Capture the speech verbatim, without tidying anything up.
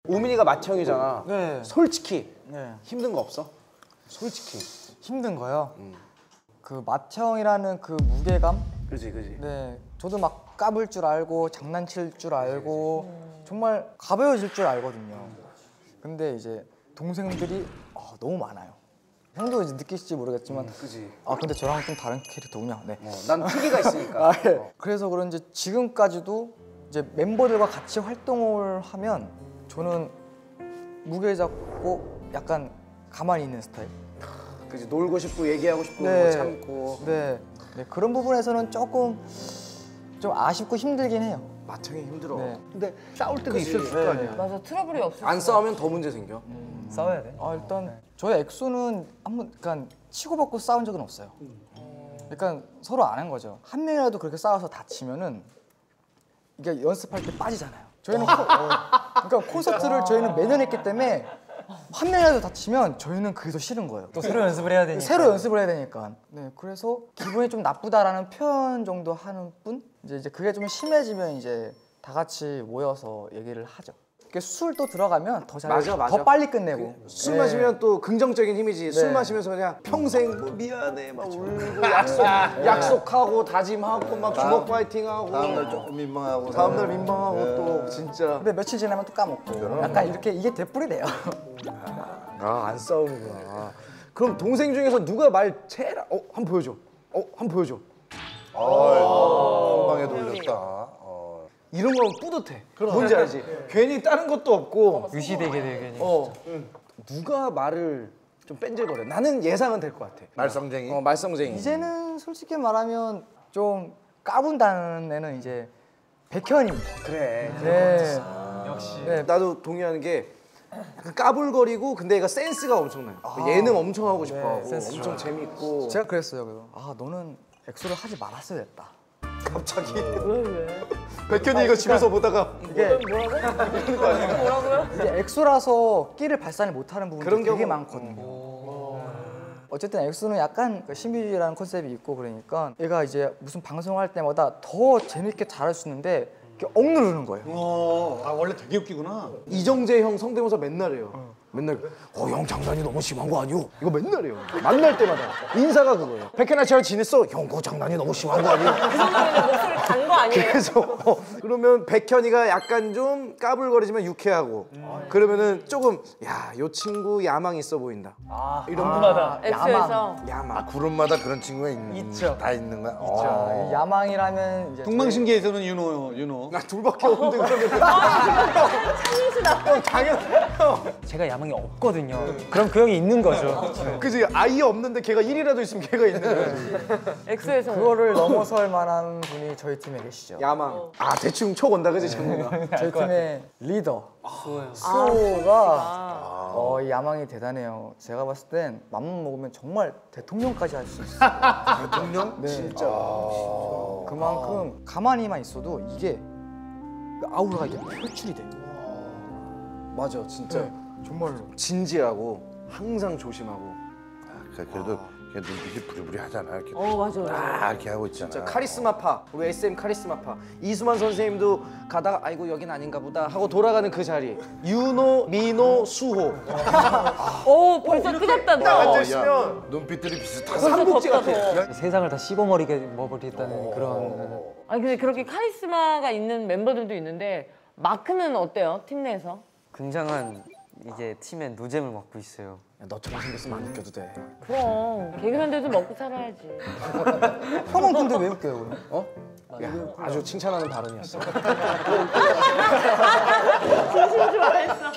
우민이가 맏형이잖아. 네. 솔직히 네. 힘든 거 없어? 솔직히. 힘든 거요? 음. 그 맏형이라는 그 무게감? 그지 그지. 네. 저도 막 까불 줄 알고 장난칠 줄 알고 정말 가벼워질 줄 알거든요. 근데 이제 동생들이 어, 너무 많아요. 형도 이제 느끼실지 모르겠지만 음, 그지. 아 근데 저랑 좀 다른 캐릭터군요. 네. 어, 난 특이가 있으니까. 아, 네. 어. 그래서 그런지 지금까지도 이제 멤버들과 같이 활동을 하면 저는 무게 잡고 약간 가만히 있는 스타일. 그지. 놀고 싶고 얘기하고 싶고 네. 뭐 참고. 네. 네. 그런 부분에서는 조금 좀 아쉽고 힘들긴 해요. 맏형이 힘들어. 네. 근데 싸울 때도 그치. 있을 거 아니야. 맞아, 트러블이 없어. 안 싸우면 더 문제 생겨. 음. 싸워야 돼. 아 일단 저희 엑소는 한번 그러니까 치고받고 싸운 적은 없어요. 그러니까 서로 아는 거죠. 한 명이라도 그렇게 싸워서 다치면은 이게 연습할 때 빠지잖아요. 저희는 코, 어, 그러니까 콘서트를 저희는 매년 했기 때문에 한 명이라도 다치면 저희는 그게 더 싫은 거예요. 또 새로 연습을 해야 되니까. 새로 연습을 해야 되니까. 네, 그래서 기분이 좀 나쁘다라는 표현 정도 하는 뿐. 이제 이제 그게 좀 심해지면 이제 다 같이 모여서 얘기를 하죠. 이게 술도 들어가면 더 잘, 맞아, 맞아. 더 빨리 끝내고. 술 네. 마시면 또 긍정적인 힘이지. 술 네. 마시면서 그냥 평생 뭐 미안해 막 울고 약속 약속하고 다짐하고 막 주먹 파이팅하고 다음날 조금 민망하고 다음날 민망하고 네. 또 진짜 근데 며칠 지나면 또 까먹고. 약간 이렇게 이게 되풀이 돼요. 아 안 싸우는구나. 그럼 동생 중에서 누가 말 제일 어 한 번 보여줘. 어 한 번 보여줘. 어, 한 방에 돌렸다. 어. 이런 건 뿌듯해. 뭔지 알지? 괜히 다른 것도 없고 유시되게 되게. 어 누가 말을 좀 뺀질거려. 나는 예상은 될 것 같아. 말썽쟁이. 어 말썽쟁이. 이제는 솔직히 말하면 좀 까분다는 애는 이제 백현입니다. 그래. 네. 역시. 네. 나도 동의하는 게 약간 까불거리고 근데 얘가 센스가 엄청나요. 예능 엄청 하고 싶어하고 센스 엄청 좋아요. 재밌고. 제가 그랬어요. 그래서 아 너는 엑소를 하지 말았어야 됐다. 갑자기 왜 왜? 백현이 이거 집에서 보다가 이게 뭐라고요? 이게 엑소라서 끼를 발산을 못하는 부분이 그런 되게 경우- 많거든요. 어쨌든 엑소는 약간 그 신비주의라는 컨셉이 있고 그러니까 얘가 이제 무슨 방송할 때마다 더 재밌게 잘할 수 있는데 이렇게 억누르는 거예요. 어, 아 원래 되게 웃기구나. 이정재 형 성대모사 맨날 해요. 맨날 어 형 장난이 너무 심한 거 아니오? 이거 맨날 해요. 만날 때마다 인사가 그거예요. 백현아 잘 지냈어? 형 그거 장난이 너무 심한 거 아니오? 그 정도면 목소리 단 거 아니에요? 그래서 어, 그러면 백현이가 약간 좀 까불거리지만 유쾌하고 그러면은 조금 야 요 친구 야망 있어 보인다. 아 이런 분하다. 엑소에서. 야망. 아, 그룹마다 그런 친구가 있는 있죠. 다 있는 거야. 자, 어. 이 야망이라면 이제 동방신기에서는 윤호 윤호. 나 둘밖에 없는데 그러면 찬이시다. 형 당연히 형. 제가 야망이 없거든요. 그럼 그 형이 있는 거죠. 그지 아이 없는데 걔가 일이라도 있으면 걔가 있는 거지. 엑소에서. 그거를 넘어설 만한 분이 저희 팀에 계시죠. 야망. 아 대충 촉 온다 그지 장르가. 저희 팀의 리더 아, 수호가 어, 이 야망이 대단해요. 제가 봤을 땐 맘만 먹으면 정말 대통령까지 할 수 있어요. 대통령? 네. 진짜. 그만큼 가만히만 있어도 이게 그 아우라가 이게 표출이 돼요. 맞아 진짜 네, 정말로. 진지하고 항상 조심하고 아, 그래도 걔 눈빛이 부리부리하잖아. 이렇게 어, 맞아, 맞아. 아, 이렇게 하고 있잖아. 진짜 카리스마파 우리 에스엠 카리스마파 이수만 선생님도 가다가 아이고 여긴 아닌가 보다 하고 돌아가는 그 자리 윤호, 민호, 수호 오, 벌써 끄졌다, 딱 너. 앉아 야, 있으면 눈빛들이 비슷하다. 삼국지 덥다, 같아. 세상을 다 씹어버리게 먹어버리겠다는 그런. 아니, 근데 그렇게 카리스마가 있는 멤버들도 있는데 마크는 어때요? 팀 내에서? 굉장한 이제 팀의 노잼을 맡고 있어요. 야, 너처럼 생겼으면 안 느껴도 돼. 그럼 개그맨들도 먹고 살아야지. 형은 근데 왜 웃겨요, 그럼? 어? 야, 아주 칭찬하는 발언이었어. 진심 좋아했어.